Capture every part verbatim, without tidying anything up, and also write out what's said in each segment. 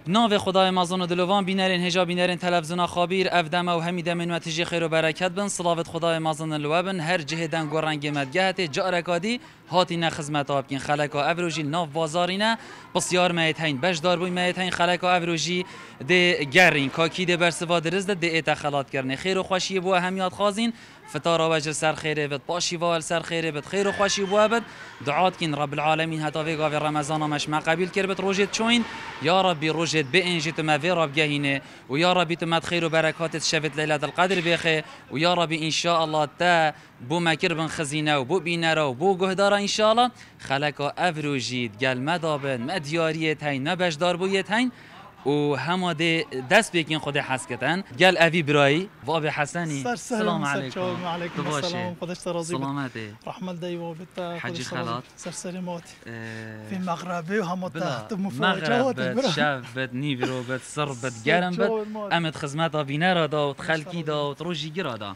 ناو خدای مازن و دلوان بینرین هجا بینرین تلویزیون خابیر افدم و همی دمن و تجی خیر و برکت بن صلوات خدای مازن الوابن هر جهدن گورنگ مدگهت جارکادی هاتی نه خدمت آبکین خلکا افروجی ناو بازارینه بسیار میتین بش دار بوی میتین خلکا افروجی ده گرین کاکی ده برسوا درز ده ده اتخالات کرنه خیر و خوشی بو همیات خازین فتارا وجه سر خیره بد باشی وال سر خیره بد خیر و خوشی بو بد دعات کین رب العالمین هتا ویگا و رمضان مش ما قبیل کر بد روجت چوین یا ربی روجت بانجت ما وی رب گهینه و یا ربی تمت خیر و برکات شفت لیلة القدر بخه و یا ربی ان شاء الله تا بو مکر بن خزینه و بو بینرا و بو گهدارا ان شاء الله خلکا افروجید گل مدابن مدیاریت هین نبشدار بویت هین و همه ده دست بکن خود حسکتن گل اوی برایی و آب حسنی سلام علیکم علیکم السلام خودش ترازی سلامتی رحمت دی و بت حجی خلات سر سلامات في مغربي وهم تحت مفاجآت مغرب شب بد نیورو بد سر بد گرم بد امد خدمت آبینه را دا و خلکی دا و تروجی گرا دا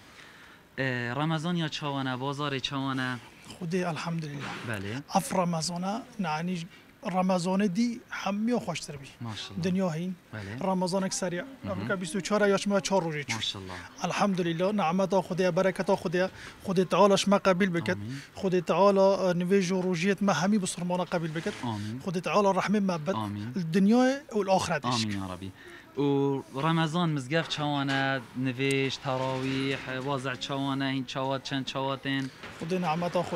رمضان یا چوانه بازار چوانه خودی الحمدلله بله اف رمضان نعنی رمضان دی همه خوش تر بی دنیا هین رمضان اکثریه که بیست و چهار یا شما چهار روزی ماشاءالله الحمدلله نعمت خدا برکت خدا خدا تعالی شما قبول بکد خدا تعالی نویج و روزیت ما همی بسرمانه قبول بکد خدا تعالی رحمه مبد الدنیا و الاخره آمین یا ربی و رمضان مزگف چوانه نویج تراویح وازع چوانه این چوات چند چواتین خدا نعمت خدا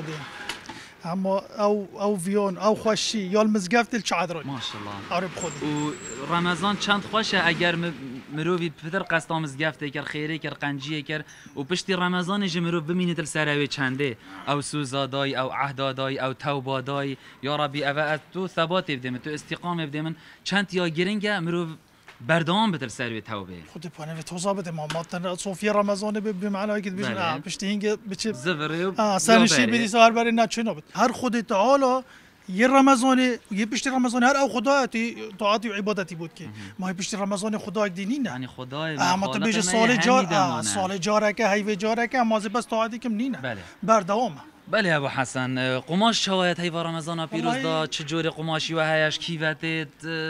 اما او او ویون او خوشی یا المزگفت الچادر ماشاءالله عرب خودی و رمضان چند خوشه اگر مروی پدر قصد مزگفته کر خیره کر قنجیه کر و پشتی رمضان جمرو ببینید السراوی چنده او سوزادای او عهدادای او توبادای یا ربی او تو ثبات بدیم تو استقامه بدیم چند یا گرینگه مرو بردام بدل سروی توبه خود پانه و توزا بده ما ماتن صوفی رمضان به بمعنی که بجن اه پشتی اینگه بچه زفری اه سنشی بدی سوار بری نه چه نبود هر خود تعالی یه رمضان یه پشتی رمضان هر او خدایتی طاعتی و عبادتی بود که ما پشتی رمضان خدای دینی نه یعنی خدای ما تو بیش سال جار سال جاره که هیوی جاره که ما بس طاعتی کم نینه بله بردوام بله ابو حسن قماش شواهد هیوا رمضان پیروز دا چه جور قماشی و هیاش کیوتت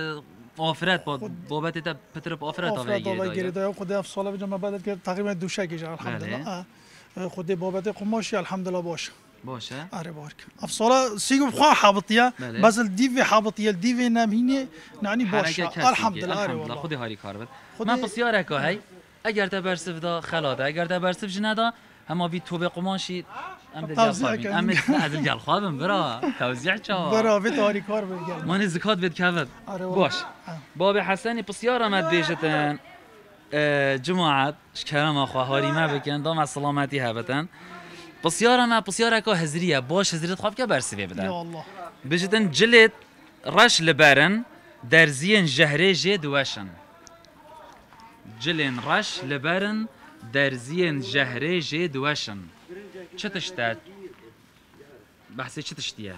آفرت با بابت تا پتر با آفرت آوای گیری دایم خود اف ساله بجام بعد که تقریبا دو شکی جان الحمدلله خود بابت قماشی الحمدلله باشه باشه آره بارک اف ساله سیگو بخوا حابطیه بس الدیو حابطیه الدیو نمینه نعنی باشه الحمدلله آره والله خودی هاری کار بد من بسیار که هی اگر تا برسف دا خلاده اگر تا برسف جندا اما بی توبه قماشی ام دل خوابم ام از دل خوابم برا توزیع چا برا بی تاری کار بگم من زکات بد کفت باش باب حسنی بسیار مد بیشتن جماعت شکرم اخو هاری ما بکن دام سلامتی هبتن بسیار ما بسیار که هزریه باش هزریت خواب که برسوی بدن یا الله بجدن جلد رش لبرن درزین جهره جد وشن جلن رش لبرن درزین جهره جد وشن چه تشتاد بحثي چه تشتيه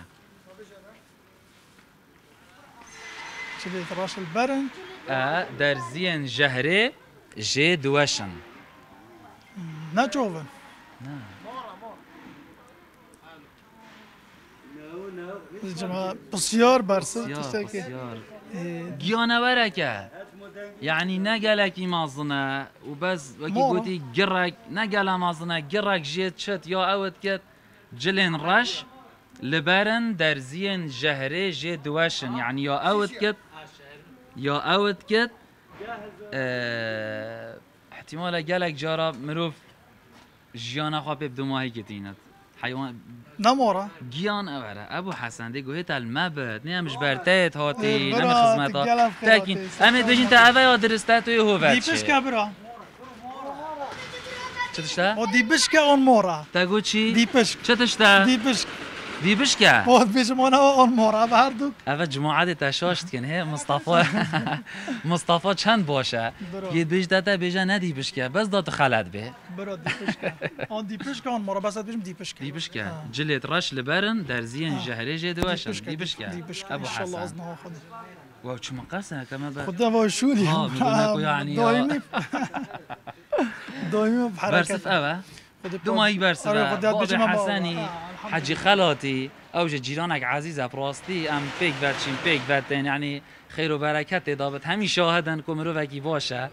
چه راش البرن اه درزين جهري جي دوشن نه جوفن نه جماعة بسيار برسل بسيار گیانه ورکه یعنی نگلکی مازنه و بس وکی گوتی گرک نگله مازنه گرک جید چت یا اوت کت جلین رش لبرن درزین جهره جید دوشن یعنی یا اوت کت یا اوت کت احتمال گلک جارا مروف جیانه خواه ببدو ماهی کتینت حیوان نمورا گیان اوره ابو حسن دی گوهت المبد نه مش برتات هاتی نه خدمتا تاکین امید بجین تا اوه درسته توی هوت دیپش که برا چه تشتا؟ او دیپش که اون مورا تگو چی؟ دیپش چه تشتا؟ دیپش دیپش که؟ بود بیش مانا اون مورا به هر دو اوه جماعت تشاشت کن هی مصطفی مصطفی چند باشه یه بیش داده بیجا نه دیپش که بس داد خلط به برا دیپش که آن دیپش که اون مورا بس بیشم دیپش که دیپش که جلد رش لبرن درزین جهره جدوشن دیپش که ابو حسن واو چه مقاسه كمان بقى خدها وشولي اه بيقول يعني دايمي دايمي بحركه برسف اوه دو ماهی برسه باب حسنی حجی خلاتی اوج جیرانک عزیز براستی ام پیک ورچین پیک ورتن یعنی خیر و برکت دابت همین شاهدن که مرو وکی باشه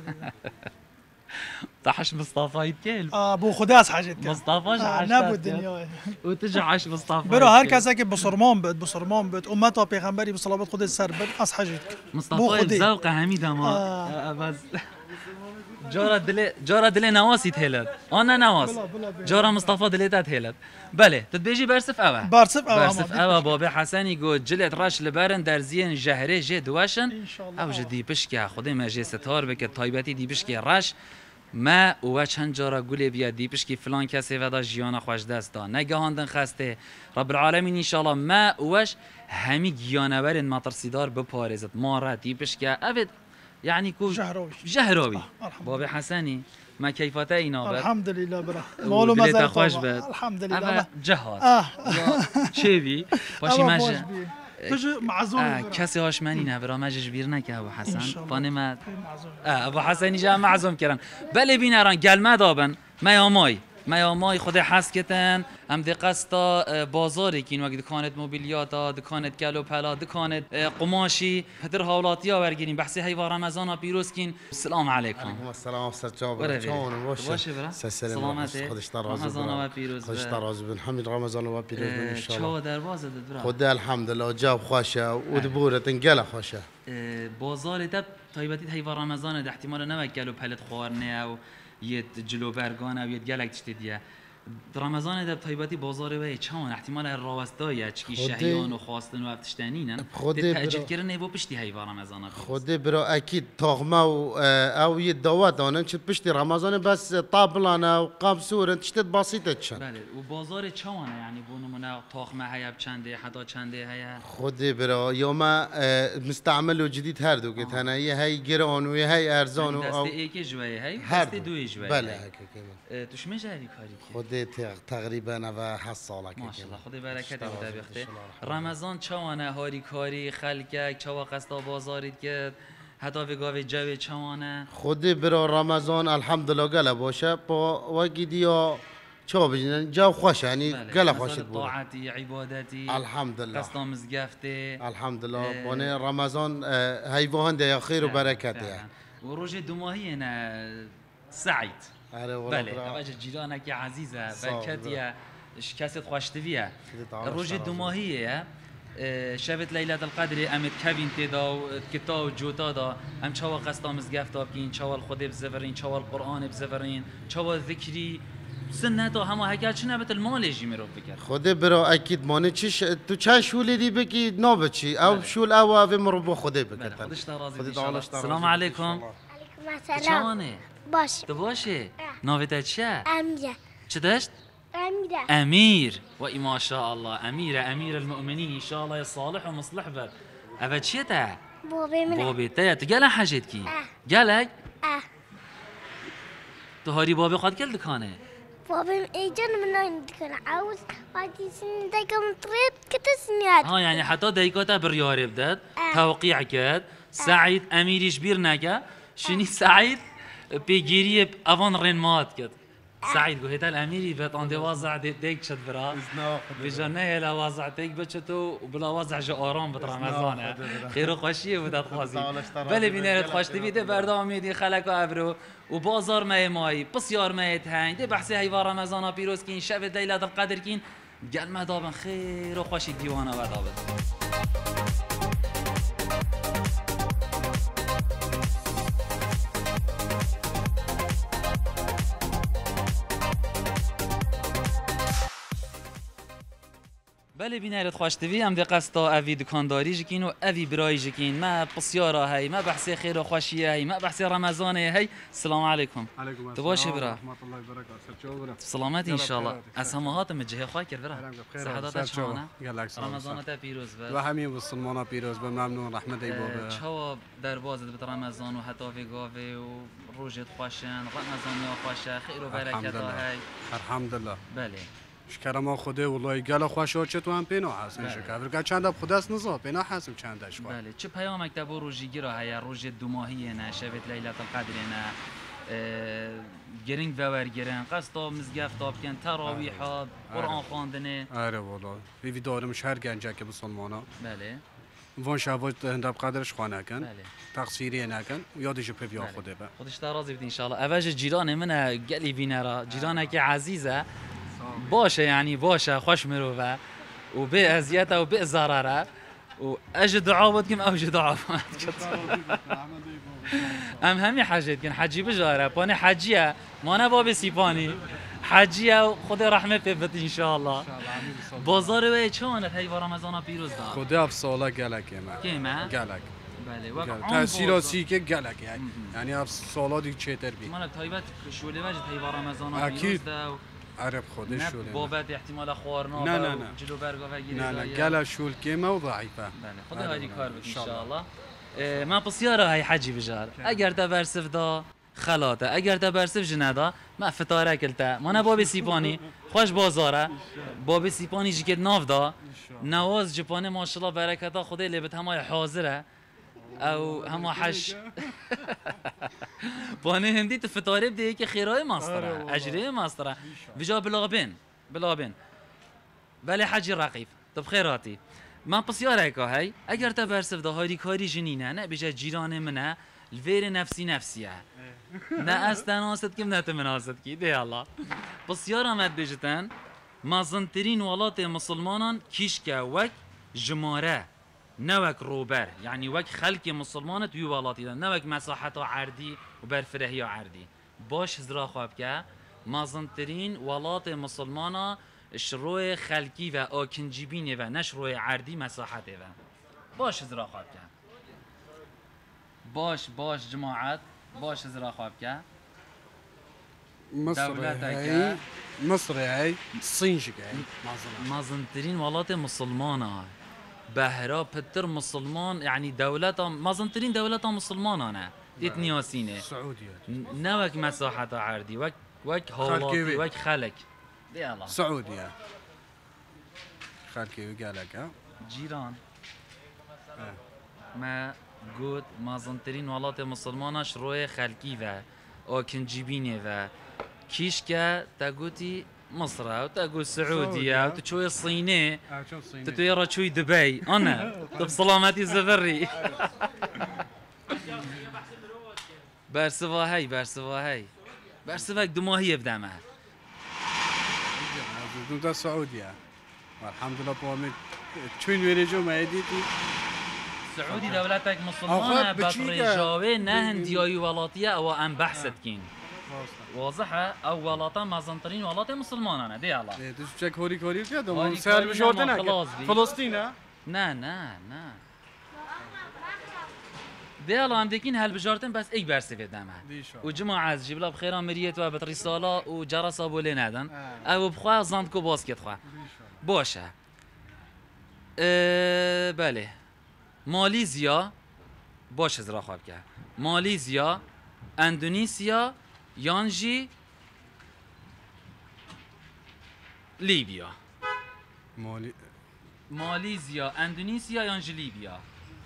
تحش مصطفى يتكلم اه ابو خداس حاجتك مصطفى آه نبود دنيا وتجعش مصطفى برو هر کسی که بصرمان بد بصرمان بد امتا پیغمبری بصلوات خود سر بد از حاجتك مصطفى الذوق حميد ما آه. بس جارا دل جارا دل نواسي تهلت انا نواس جارا مصطفى دليتا تهلت بله تتبيجي برسف اوا برسف اوا برسف اوا بابي حسني جو جلت راش لبرن در زين جهره جه دواشن او جدي بشكي خدي ما جه ستار بك تايبتي دي بشكي راش ما و چند جارا گوله بیا دیپش که فلان کسی ودا جیانا خوش دست دا نگهاندن خسته رب العالمین انشالله ما وش همی گیانورین مطرسیدار بپارزد ماره دیپش که اوید یعنی کو جهروی جهروی بابی حسنی ما کیفاته اینا بر الحمد لله برا مالو مزل خوش بد الحمد لله جهاد چه بی باشی ماشه تجي معزوم کسی هاش منی نه برا مجش بیر نکه ابو حسن فانمت ابو حسنی جا معزوم کردن بله بینران گلمه دابن میامای میامای خود حس کتن هم دی قستا بازاری کین وقت دکانت موبیلیاتا دکانت گلو پلا دکانت قماشی پدر حالاتی ها برگیریم بحثی حیوان رمضان ها پیروز کین السلام علیکم علیکم السلام سرجاب چون باشه باشه برا سلامت خودش در راضی رمضان ها پیروز خودش در راضی بن حمید رمضان ها پیروز بن ان شاء الله چه دروازه داد برا خدا الحمدلله جاب خوشه و دبورت انقل خوشه بازار دب طيبتي حیوان رمضان ده احتمال نوکل و پلت خوارنه و یه جلو برگانه و یه گلک تشتیدیه رمضان ده طيبتي بازار و چون احتمال راوستای چکی شهیان و خواستن و افتشتنینن خود تاجیل کردن و پشتی حیوان رمضان خود برا اكيد طاغمه او يدوات دانن چه پشتی رمضان بس طابلانه و قابسور تشتت بسيطه چن بله و بازار چونه یعنی بو نمونه طاغمه هيا چنده حتی چنده هيا خود برا يوم مستعمل و جديد هر دو که هي هي گران و هي ارزان و دست یک جویه هی دست دوی جویه بله هكا توش مجاری کاری خود تقریبا و هشت ساله که ماشاءالله خدا برکت بده بخته رمضان چوانه هاری کاری خلک چوا قستا بازارید که حتی وگاوی جوی چوانه خود برا رمضان الحمدلله گله باشه با وگی دیا چا بجنن جو خوش یعنی گله خوشت بود طاعتی عبادتی الحمدلله قستا مزگفته الحمدلله بانه رمضان حیوان ده خیر و برکت و روز دوماهی نه سعید بله اواج جیرانه که عزیزه برکتیه کست خوشتویه روز دوماهیه شبت لیلت القدر امت کبین تدا و کتا و جوتا دا ام چوا قستا مزگفتا بکین چوا الخود بزورین چوا القرآن بزورین چوا ذکری سنت و همه هکر چه نبت المال جی میرو بکر خود برا اکید مانه چیش تو چه شولی دی بکی نابچی او شول او او مرو با خوده بکر خودش تا راضی ان سلام علیکم علیکم السلام چانه باشه تو باشه ناویت چه امیره چه داشت امیره امیر و ای ما شاء الله امیر امیر المؤمنین ان شاء الله صالح و مصلح بد اول چیه تا بابی من بابی تا تو گله حاجت کی گله اه تو هاری بابی خود کل دکانه بابی ایجان من عندكنا عاوز وادي سن دايكم طريب كتسنيات ها يعني حتى دايكوتا برياري بدات توقيع كات سعيد اميريش بير نكا شني سعيد بيجيري افون رين مات كات سعيد قلت الاميري بيت عندي وازع ديك شد برا بجنة لا وازع ديك بتشتو وبلا وازع جو آرام بت رمضان خير خوشيه بدات خوازي بله بينات خوش تبي ده بردامي دي خلق و ابرو و بازار ما ماي بسيار ما يتهين ده بحثي هيوا رمضان بيروز كين شب ليلة القدر كين قال ما دابن خير وخوش ديوانا ودابن بله بینایت خوش دوی هم دقستا اوی دکانداری جکین و اوی برای جکین ما بسیارا هی ما بحث خیر و خوشیه هی ما بحث رمضانه هی السلام علیکم علیکم تو باشه برا رحمت الله و برکاته سلامت ان شاء الله از همهات مجه خواه کرد برا سعادت چانه رمضان تا پیروز باد و همه مسلمانا پیروز به ممنون رحمت ای بابا چوا دروازه به رمضان و حتی وی گاوه و روزت خوشن رمضان یا خوشه خیر و برکت هی الحمدلله بله شکر ما خوده والله گل خوشا چه تو هم پینا هستن شکر که چند اب خدا است نزا پینا هستم چندش بله چه پیامک تبو روزی گیرا هیا روز دو ماهیه نه شبت لیلت القدر نه گرینگ باور گرین قصد مزگفت آب کن تراویح قرآن خواندنه. آره والا وی دارم شهر گنجه که مسلمانا. بله. وان شبات هندب قدرش خانه کن. بله. تقصیری نکن یادش پی آخوده به. خودش ترازی بده انشالله. اولش جیران منه گلی بینرا جیرانه که عزیزه باشه یعنی باشه خوش مروه و به اذیت و به ضرره و اجد دعوت کم اوج دعوت ام همین حاجت کن حجی بجاره پانی حجیه ما نه باب سیپانی حجیه و خدا رحمت بده ان شاء الله بازار و چونه هی رمضان پیروز داد خدا اف سالا گلک ما کیما گلک بله وقت تاثیراتی که گلک یعنی اف سالا دیگه چطور بی ما تایبت شوله وجه هی رمضان پیروز داد عرب خودش شوله بابت احتمال خوارنا نه نه نه جلو برگا و گیری نه نه گلا شول کیما و ضعیفه بله خدا هایی کار بکن ان شاء الله ما بسیاره های حجی بجار اگر تا برسف دا خلاته اگر تا برسف جندا ما فتاره کلتا ما نه باب سیپانی خوش بازاره باب سیپانی جی که ناف دا نواز جپانه ماشاءالله برکتا خدا لبت همای حاضره او همه حش بانه هندی تفتاره بده که خیرای ماستره اجریه ماستره بجا بلابن بلابن ولی حجی رقیب طب خیراتی من بسیاره که هی اگر تا برسف ده هایی کاری جنینه نه بجا جیران منه الویر نفسی نفسیه نه از تناست کم نه تمناست کی ده الله بسیار آمد بجتن مازنترین ولات مسلمانان کیش که وک جماره نوک روبر یعنی وک خلق مسلمان توی ولاتی دن نوک مساحت عردی و برفرهی عردی باش زرا خواب که مازنترین ولات مسلمانا شروع خلقی و آکنجیبینه و نشروع عردی مساحته و باش زرا خواب که باش باش جماعت باش زرا خواب که مصر هی مصر هی صین شکه مازنترین ولات مسلمانا بهرا پتر مسلمان يعني دولة مازنترين دولة مسلمانانه ديت نياسينه سعودية نوك مساحة عردي وك وك هولاتي وك خلق دي الله سعودية خلقي وقالك ها جيران ما قد مازنترين ولات مسلمانه شروع خلقي و آکنجیبینه و کیش که تقوتي مصر و تقول سعودية و تشوي الصينية تتوي رشوي دبي أنا طب سلامتي زفري برسوا هاي برسوا هاي برسوا دماهي بدمها دودا سعودية والحمد لله بوامي تشوين ويرجو ما يديتي سعودي دولتك مسلمانة بطريجاوي نهن دياي ولاتية أو أم بحثت كين واضحه او ولاتا مازنترین ولات مسلمانانه دی الله دی تو چک هوری کوری کردم اون سر بشورده نه فلسطین نه نه نه نه دی الله هم دکین هل بجارتن بس ایک برسی بدمه و جماعه از جبلا بخیران مریت و بترسالا و جرس ابوله ندن او بخوا زند کو باسکت خوا باشه بله ماليزيا باشه زرا خواب کرد ماليزيا اندونيسيا يانجي ليبيا مالي ماليزيا اندونيسيا يانجي ليبيا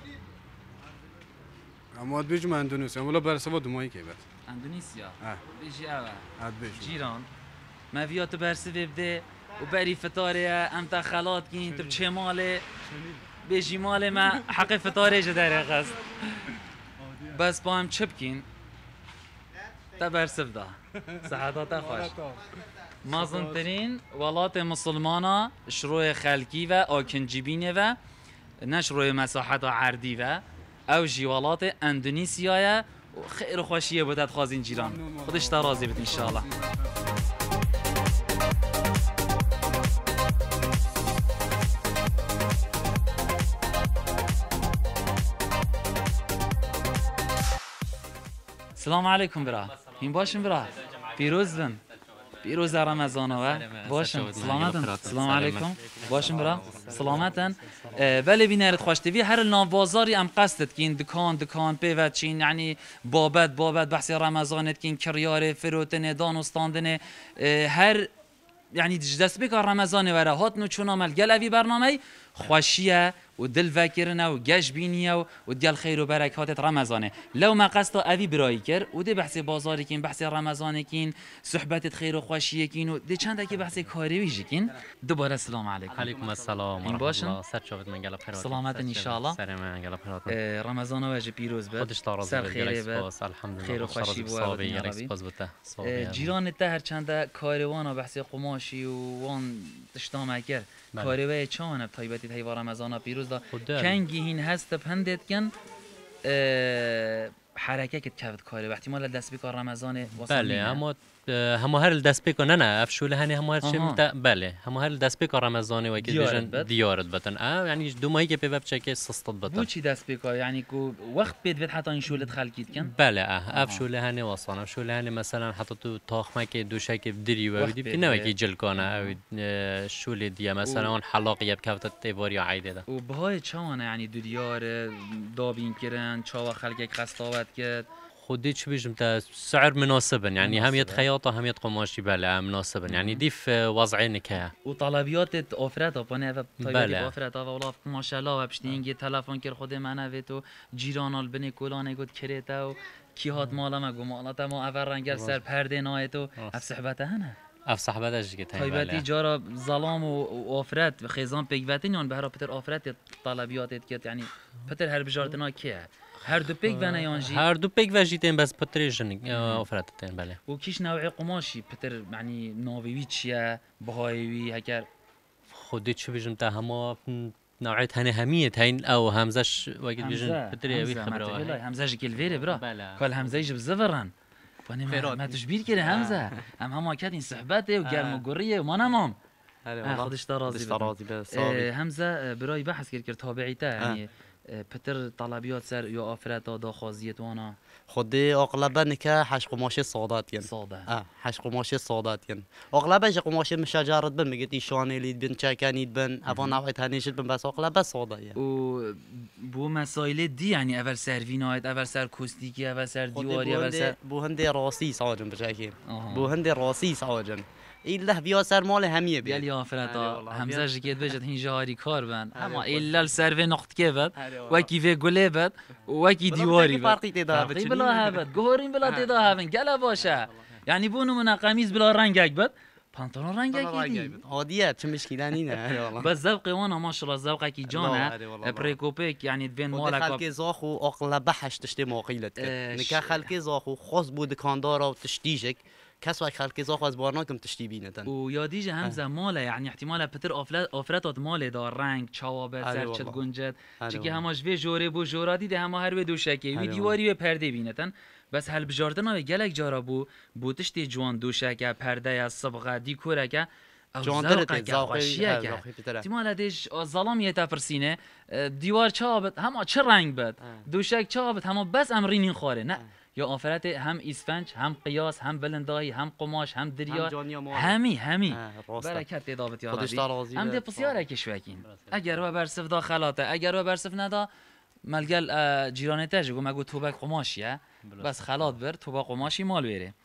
اما بيجي من اندونيسيا ولا برسوا دماغي كيف اندونيسيا اه بيجي اوا عاد بيجي جيران ما فيات برسي بده وبري فتاريا امتا خلات كين تب شماله بيجي ماله ما حق فتاري جدار قصد بس با هم چپکین تا برسف ده صحتات خوش مازنترین ولات مسلمانا شروع خلقی و آکنجیبینه و نشروع مساحت عردی و او جیوالات اندونیسیای خیر خوشیه بودت خوازین جیران خودش تا راضی بید انشاءالله السلام عليكم برا هين باشم برا پیروز بن پیروز رمضان و باشم سلامتن السلام عليكم باشم برا سلامتن بله بینرد خوشتوی هر نام بازاری ام قصدت کین دکان دکان پیوت چین یعنی بابت بابت بحث رمضانت کین کریار فروتن دانستاندن هر يعني دست بك رمضان ورا هات نو چون عمل گلوی برنامه خوشیه ودل فاكرنا وجاش بينيا وديال خير وبركات رمضان لو ما قصد أبي برايكر ودي بحث بازاركين بحث رمضانكين صحبات خير وخوشيكين ودي چند بحث كاري ويجيكين دوباره السلام عليكم. عليكم السلام ورحمة الله. سر شوفت من قلب خيرات. سلامت إن شاء الله. سر من قلب خيرات. رمضان واجه پیروز باد. خودش تارازی سر خیره باد. الحمد لله. خیر و خوشی بود. ربی. جیران ته هر چند کاروان بحث قماشی و وان تشتام کرد. کاروای چانه تایبتی تی رمضان پیروز دا. کنگی این هست پندت کن. حرکت کرد کاری وقتی مال دست بیکار رمضان بله اما همه هر دست بیکار نه نه افشوله هنی همه هر چی بله همه هر دست بیکار رمضانی و که دیجن دیارت بتن اه یعنی دو ماهی که پیوب چکه سستاد بتن بو چی دست بیکار یعنی کو وقت بید بید حتی این شولت خلقید کن بله اه افشوله هنی واسان افشوله هنی مثلا حتی تو تاخمه که دوشه که دری و دیب که نه کی جل کنه او شوله دیه مثلا اون حلاقی یب کفت تیواری عیده ده و بهای چانه یعنی دو دیار دابین کردن چاوا خلق قصاوت کرد خودی چی بیشم تا سعر مناسبا يعني هم يد خياطة هم يد قماشي بله مناسبا يعني ديف وضعي نكه وطلبيات أوفرات أبانه طيب أوفرات أو والله ما شاء الله وبشتينجي تلفون كر خود منه ويتو جيران البني كولانه قد كريته و كيهات مالا ما قو مالته ما أول رنجر سر پرده نايتو أف صحبته هنه أف صحبتش كده طيبتي جارا ظلام وأوفرات خيزان بيجواتين يعني بهرا بتر أوفرات طلبيات كت يعني بتر هر بجارتنا كيه هر دو پیک و نیانجی هر دو پیک و جیتن بس پتریجن آفراتتن بله و کیش نوع قماشی پتر یعنی ناویوی چیه بهایوی هکر خودی چه بیشم تا همه نوعیت هنی همیت هین او همزش وقت بیشن پتری وی خبره همزش کل ویره برا کل همزه یجب زفرن فانی ما تشبیر کنه همزه هم هم اکید این صحبته و گرم و گریه و ما نمام خودش ترازی همزه برای بحث کرد کرد تابعی تا یعنی پتر طلبیات سر یا آفرت دا خازیت وانا خودی اغلبا نکه حش قماشه سادات ین ساده اه حش قماشه سادات ین اغلبا ج قماشه مشجرت بن میگی شانه لید بن چکنید بن اوا نوعیت هنیش بن بس اغلبا ساده ین و بو مسائل دی یعنی اول سروینایت اول سر کوستیکی اول سر دیواری اول سر بو هندی راسی ساجن بچکی بو هندی راسی ساجن ایله بیا سر مال همیه بیا یلی آفرتا همزه جکت بجد هین جاری کار بن اما ایله سرو نقط که بد وکی و گله بد وکی دیواری بد فرقی تدا بد بلا هبد گهورین بلا تدا هبن گله باشه یعنی بونو من قمیز بلا رنگک بد پانتون رنگکی دی عادیه چه مشکلی نه بس ذوق وانا ماشاءالله ذوقك کی جانه پریکوپیک یعنی بین مالک خلق زاخو اغلب حش تشتی موقیلت نکه خلق زاخو خاص بود دکاندار و تشتیجک کس وقت خلق زاخو از بارناکم تشتی بینتن و یادیجه هم زماله یعنی احتمال پتر آفرتات مال دار رنگ چوابه سرچت گنجت چکی هماش وی جوره بو جورا دیده همه هر وی دوشکی وی دیواری و پرده بینتن بس هل بجاردنا و گلک جارا بو بو تشتی جوان دوشکه پرده یا صبغه دیکورکه جاندرت خوشیه که احتمال دیش ظلام یه تفرسینه دیوار چابت همه چه رنگ بد دوشک چابت همه بس امرین خواره نه یا آفرت هم اسفنج هم قیاس هم بلندایی هم قماش هم دریار همی همی برکت دعوت یا ربی هم ده پسیاره که شوکین اگر و برسف داخلاته اگر و برسف ندا ملگل جیرانه تاجگو مگو توبک قماشیه بس خلات بر توبک قماشی مال بره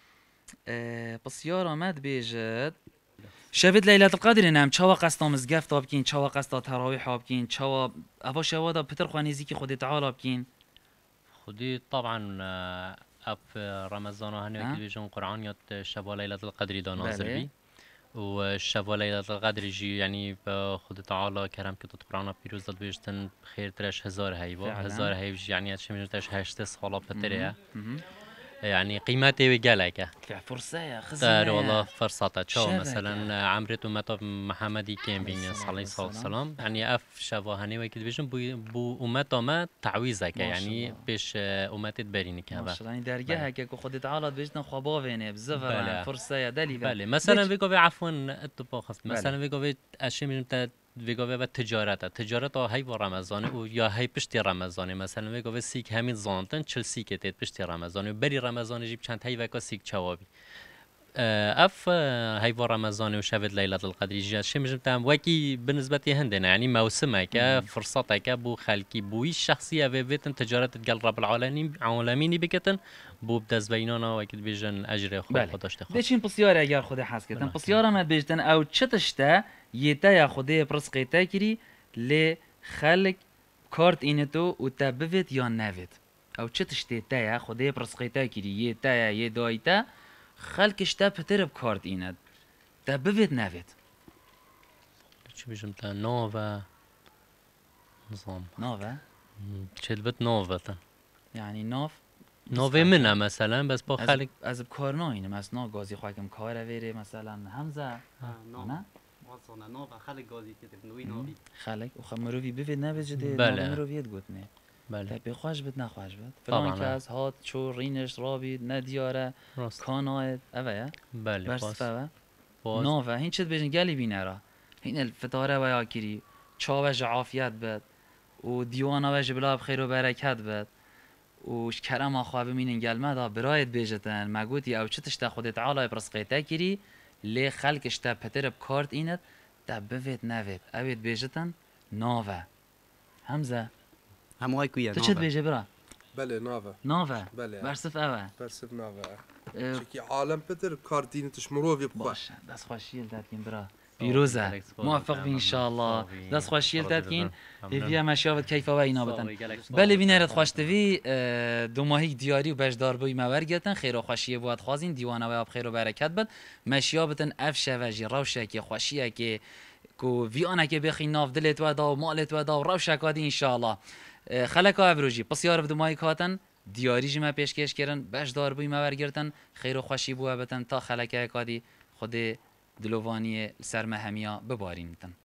پسیار آمد بیجد شبید لیلت القدر نم چوا قصد مزگفت آبکین چوا قصد تراویح آبکین چوا اوا شوادا پتر خوانیزی که خودت تعال آبکین خودی طبعا اف رمضان هنی که بیشون قرآن یاد شب لیلة القدر دا نازل بی و شب لیلة القدر جی یعنی به خود تعالی کرم که قرآن پیروز داد بیشتن خیر ترش هزار هیوا هزار هیوش یعنی چه ترش هشت سالا پتره يعني قيمته وجالك فرصة يا خزنة دار والله فرصة شو مثلا عمرت ومتى محمدي كان بين صلى الله عليه وسلم يعني اف شواهني وكذا بيجن بو بو امته ما تعويزك يعني بيش امته تبريني كهذا يعني درجه هيك خد تعالى بيجنا خبا وين بزفر فرصة يا دلي بله مثلا بيجو عفوا اتفاق مثلا بيجو اشي من ویگوی و تجارت تجارت های و رمضان و یا های پشتی رمضان مثلا ویگوی سیک همین زانتن چل سیکت پشتی رمضان و بری رمضان جیب چند های وکا سیک چوابی اف های و رمضان و شب لیلة القدر جا شی میشم تام وکی بالنسبه هندنا يعني موسمه که فرصته که بو خلقی بوی شخصیه و بیتن تجارت گل رب العالمین عالمینی بکتن بو بدز بینانا وکی بیجن اجر خود خودشته خود بچین پسیار اگر خود حس کردن پسیار ما بیجتن او چتشته یه تا خودی پرسقی تکری ل خلق کارت اینه تو و تا بوید یا نوید او چه تشتی تایا خدای برسقیتا کری یه تایا یه دایتا خلقش تا پتر بکارت اینه تا بوید نوید چی بیشم تا نوه نظام نوه چه بت نوه تا یعنی ناف نوه منه مثلا بس با خلق از بکار ناینه مثلا گازی خواهیم کار ویره مثلا همزه نه واسونه نو خلق گازی که نوی نوی خلق و خب مروی بوید نوید جده بله. مرویت گوتنه بله به خوش بد نخواش بد طبعاً. فلان کس هات چو رینش رابید ندیاره راست کاناید اوه بله برس باز فوه باز نوه هین چت بجن گلی بینه را هین الفتاره و یاکری چاوش عافیت بد و دیوانا وج بلا بخیر و برکت بد و کرم خواب مینن گلمه دا برایت بیجتن مگوتی او چتش تا خودت تعالی برسقیتا کری لی خلقش تا پتر بکارت اینت تا بوید نوید اوید بیجتن نوه همزه هموهای کویه تو چت بیجه برا بله نافه نوه بله. برسف اوه برسب نافه اه، چکی عالم پتر کاردین تشمروفی بخواه باشه دست خوشیل دادین برا بیروزه موفق بی انشالله دست خوشیل دادین هیوی مشیابت کیفه و اینا بتن بله بینرت خوشتوی دو ماهی دیاری و بجدار بوی مورگتن خیر و خوشیه بود خوازین دیوانه و آب خیر و برکت بد مشیابتن افشه و جی روشه که خوشیه که کو وی آنه که بخی ناف دلت و دا و مالت و دا و روشه کادی انشالله خلک ها افروجی پس یارف دو ماهی کاتن دیاری جمع پیشکش کردن بجدار بوی مورگتن خیر و خوشی بو بتن تا خلک کادی خود دلوانی سرمهمیا ببارین تن